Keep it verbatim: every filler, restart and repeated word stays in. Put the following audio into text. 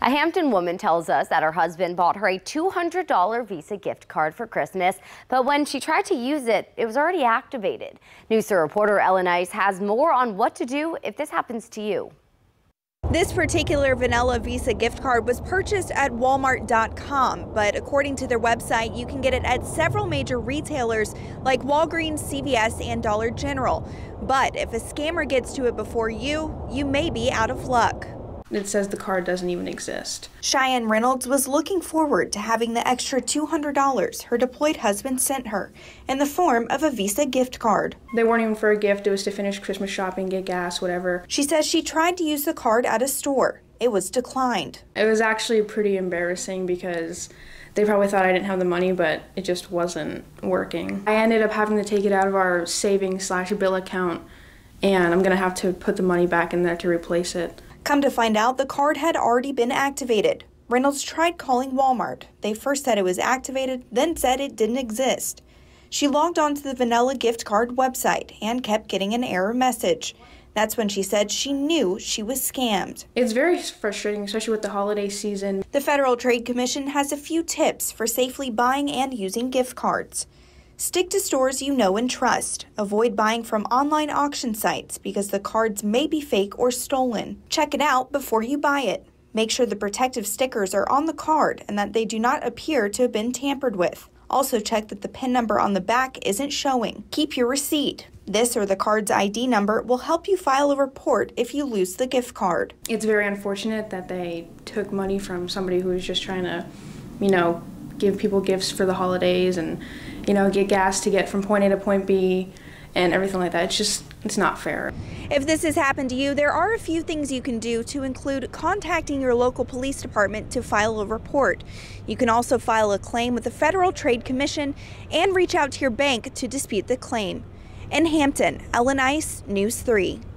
A Hampton woman tells us that her husband bought her a two hundred dollar Visa gift card for Christmas, but when she tried to use it, it was already activated. News three reporter Ellen Ice has more on what to do if this happens to you. This particular vanilla Visa gift card was purchased at Walmart dot com, but according to their website, you can get it at several major retailers like Walgreens, C V S, and Dollar General. But if a scammer gets to it before you, you may be out of luck. It says the card doesn't even exist. Cheyenne Reynolds was looking forward to having the extra two hundred dollars her deployed husband sent her in the form of a Visa gift card. They weren't even for a gift. It was to finish Christmas shopping, get gas, whatever. She says she tried to use the card at a store. It was declined. It was actually pretty embarrassing because they probably thought I didn't have the money, but it just wasn't working. I ended up having to take it out of our savings slash bill account, and I'm going to have to put the money back in there to replace it. Come to find out, the card had already been activated. Reynolds tried calling Walmart. They first said it was activated, then said it didn't exist. She logged onto the vanilla gift card website and kept getting an error message. That's when she said she knew she was scammed. It's very frustrating, especially with the holiday season. The Federal Trade Commission has a few tips for safely buying and using gift cards. Stick to stores you know and trust. Avoid buying from online auction sites because the cards may be fake or stolen. Check it out before you buy it. Make sure the protective stickers are on the card and that they do not appear to have been tampered with. Also check that the PIN number on the back isn't showing. Keep your receipt. This or the card's I D number will help you file a report if you lose the gift card. It's very unfortunate that they took money from somebody who was just trying to, you know, give people gifts for the holidays and, you know, get gas to get from point A to point B and everything like that. It's just, it's not fair. If this has happened to you, there are a few things you can do, to include contacting your local police department to file a report. You can also file a claim with the Federal Trade Commission and reach out to your bank to dispute the claim. In Hampton, Ellen Ice, News three.